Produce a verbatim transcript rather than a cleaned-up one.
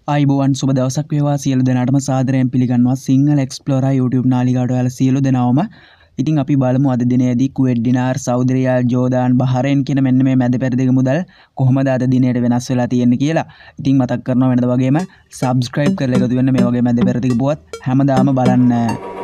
ආයිබෝවන් සුබ දවසක් වේවා සියලු දෙනාටම සාදරයෙන් පිළිගන්නවා සිංහල එක්ස්ප්ලෝරර් YouTube නාලිකාවට ඔයාලා සියලු දෙනාම. ඉතින් අපි බලමු අද දිනේදී කුවේට් දිනාර්, සෞදි රියාල්, ජෝර්ඩාන්, බහරේන් කියන මෙන්න මේ මැද පෙරදිග මුදල් කොහොමද අද දිනේට වෙනස් වෙලා තියෙන්නේ කියලා. ඉතින් මතක් කරනවා වෙනද වගේම subscribe කරලා එකතු වෙන්න මේ වගේ මැද පෙරදිග පුවත් හැමදාම බලන්න.